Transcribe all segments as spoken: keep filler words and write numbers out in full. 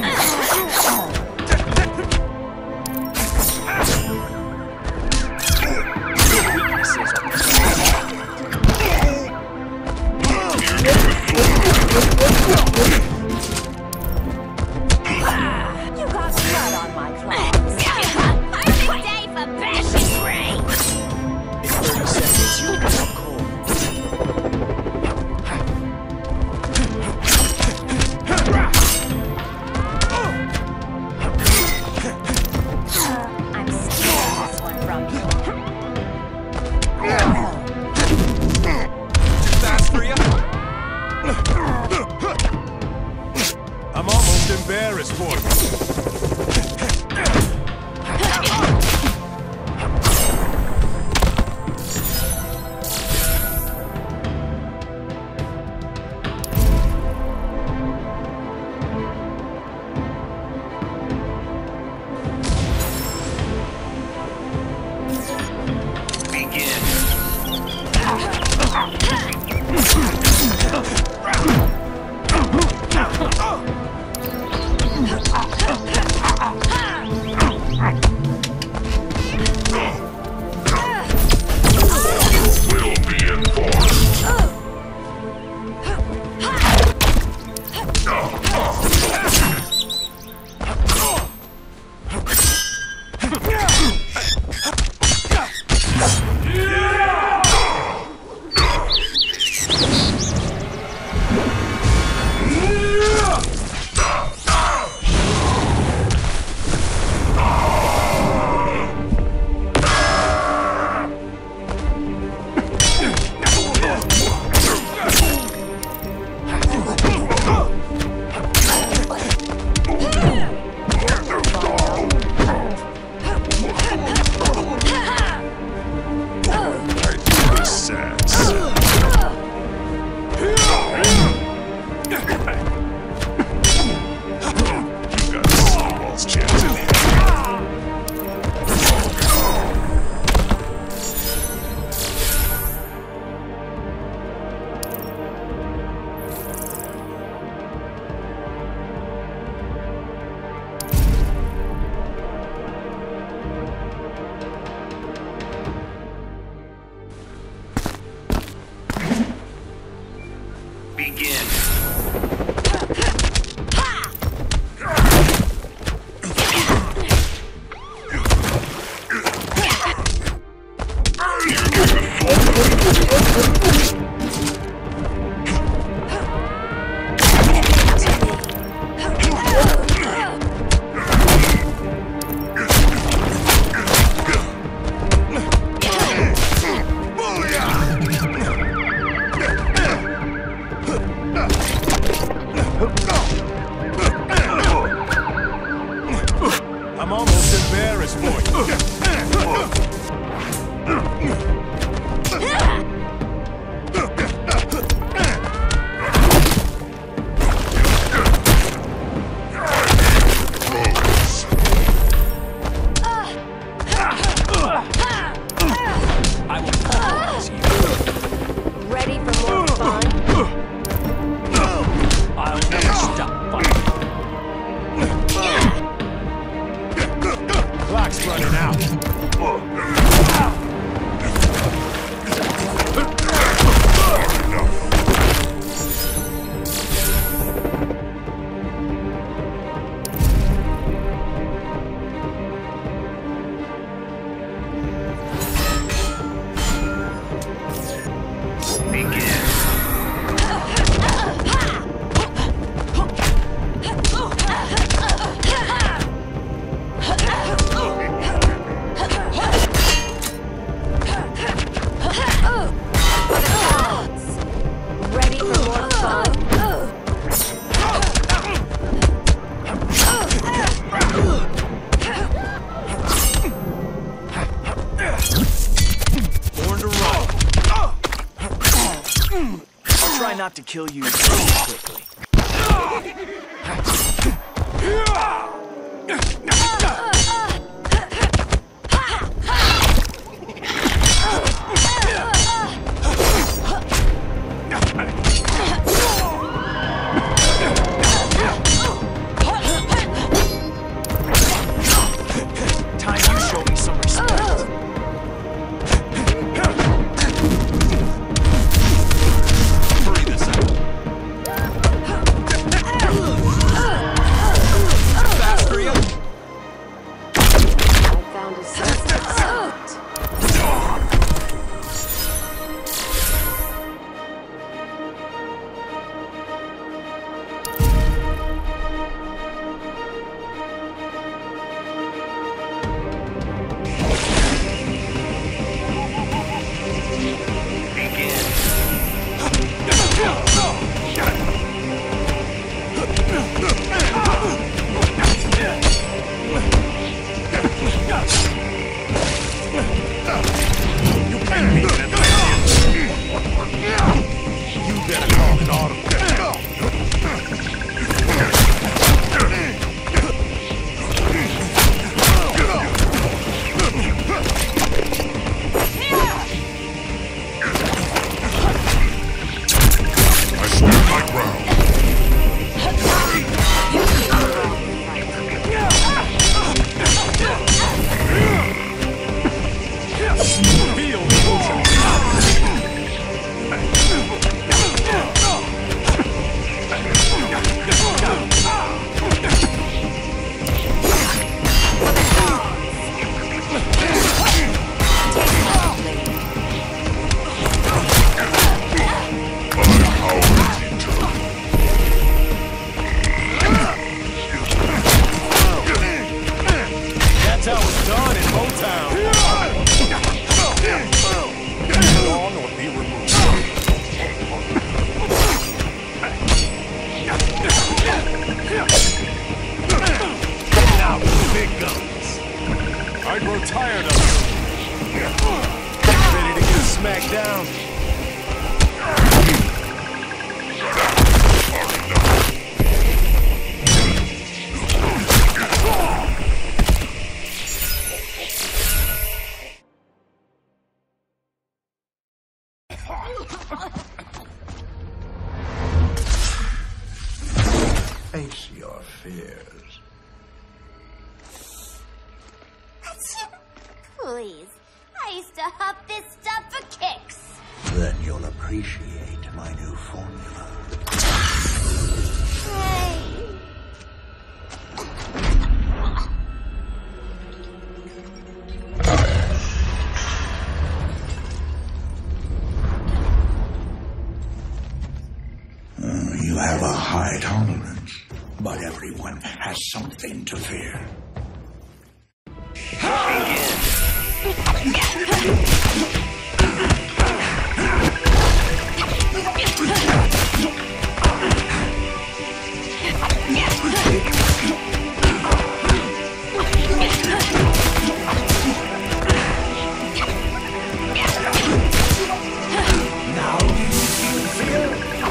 I'm almost embarrassed for you. I'm almost embarrassed for you. I will pause you. Ready for more fun? I'll never stop fighting. Clock's running out. Try not to kill you so quickly. Here it goes. I grow tired of you. Ready to get smacked down? Face your fears. Please. I used to huff this stuff for kicks. Then you'll appreciate my new formula. Hey. You have a high tolerance, but everyone has something to fear. Now do you feel fear?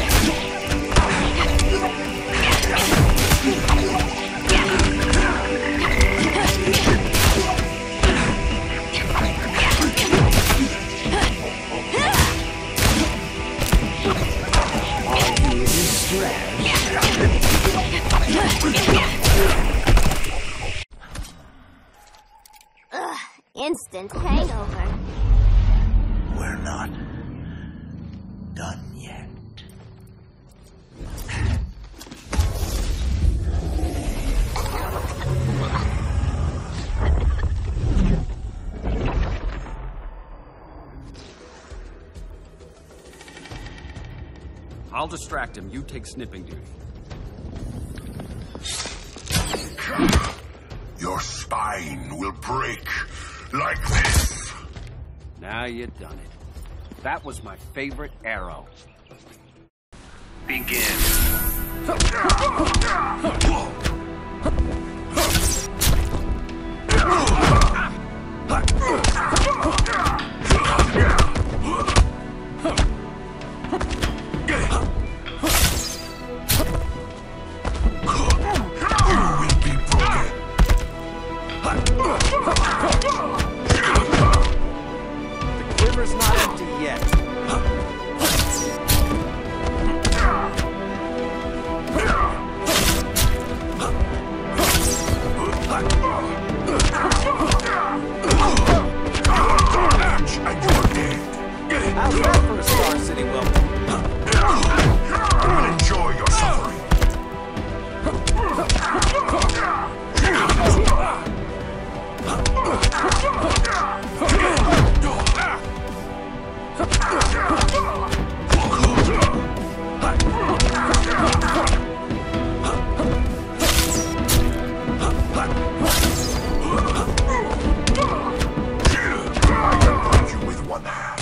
Ugh, instant hangover. We're not done yet. I'll distract him. You take sniffing duty. Your spine will break like this. Now you done it. That was my favorite arrow. Begin. The quiver's not empty yet. How's that for a Star City welcome? Enjoy your suffering. I can punch you with one hand.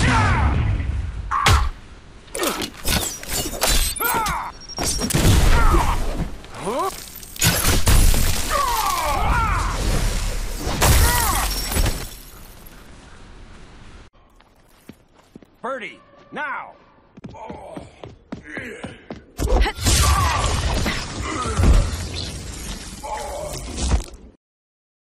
Birdie, now! Oh.